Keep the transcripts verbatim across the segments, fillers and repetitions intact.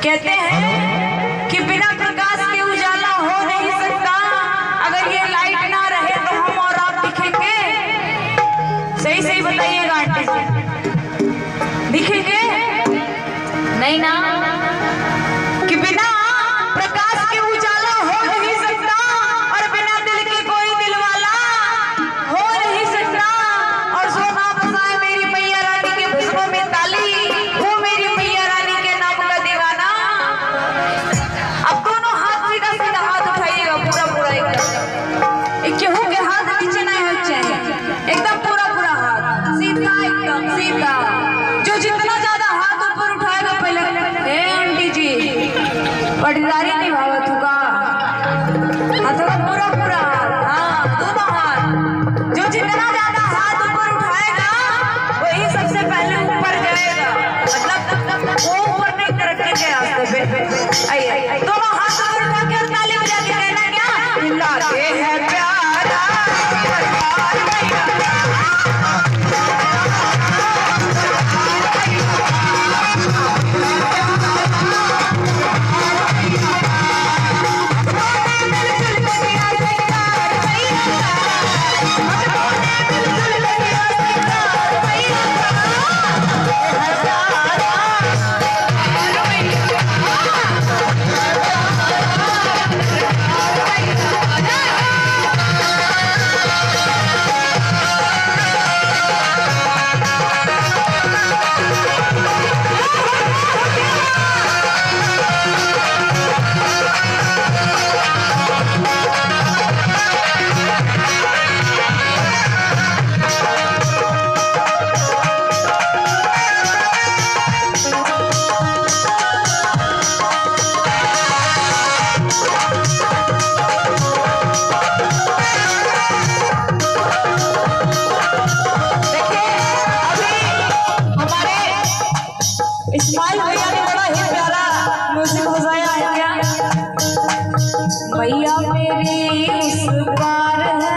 कहते हैं कि बिना प्रकाश के उजाला हो नहीं सकता। अगर ये लाइट ना रहे तो हम और आप दिखेंगे? सही सही बताइएगा आंटी जी, दिखेंगे नहीं ना? कि बिना प्रकाश के उजाला हो नहीं सकता और बिना दिल के कोई दिल वाला हो नहीं सकता। और सोना बसाए मेरी मैया रानी के भुजों में ताली, वो मेरी मैया रानी के नाम का दीवाना। अब दोनों हाथ सीधा सीधा हाथ उठाइएगा, पूरा पूरा एकदम, केहू के हाथ नीचे नहीं होने चाहिए, एकदम पूरा पूरा हाथ सीधा, एकदम सीधा। जो जितना ज्यादा हाथ ऊपर उठाएगा पहले, ए आंटी जी पटदारी निभावत होगा, हाथों पूरा पूरा हाथ, हाँ दोनों हाथ। जो जितना ज्यादा हाथ ऊपर उठाएगा वही सबसे पहले ऊपर जाएगा, मतलब वो ऊपर नहीं तरक्की के रास्ते पे। आइए दोनों हाथ ऊपर उठा के और ताली बजा के कहना क्या, लागे है प्यारा इस्माइल भैया ने बड़ा ही प्यारा म्यूजिक बजाया है क्या। भैया मेरी उस पार है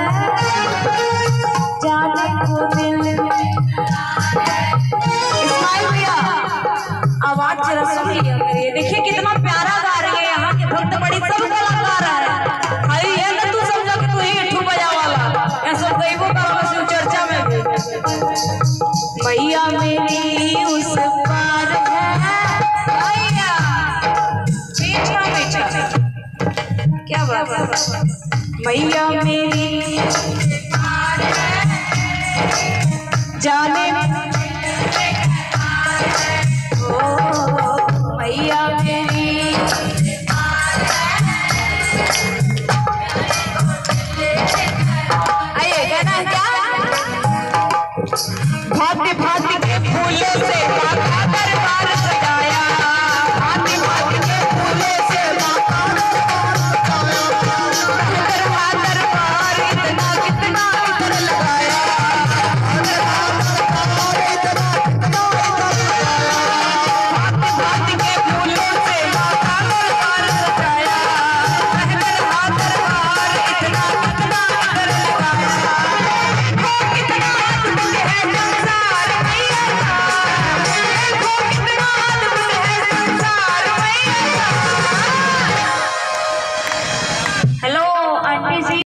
जाने को दिल। इस्माइल भैया आवाज जरा सुन लिया करिए, देखिए कितना प्यारा गा रही है। यहाँ के भक्त बड़ी सब कलाकार है। अरे ये ना तू समझो कि तू ही ठू बजा वाला, ऐसा कई वो काम से चर्चा में भी। भैया मेरी उस पार क्या बात है, मैया मेरी जाने ओ मैया मेरी। आइए कहना क्या, भांति भांति के फूलों से